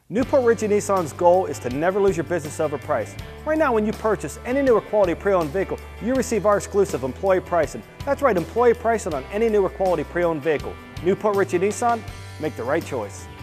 New Port Richey Nissan's goal is to never lose your business over price. Right now, when you purchase any new or quality pre-owned vehicle, you receive our exclusive employee pricing. That's right, employee pricing on any new or quality pre-owned vehicle. New Port Richey Nissan, make the right choice.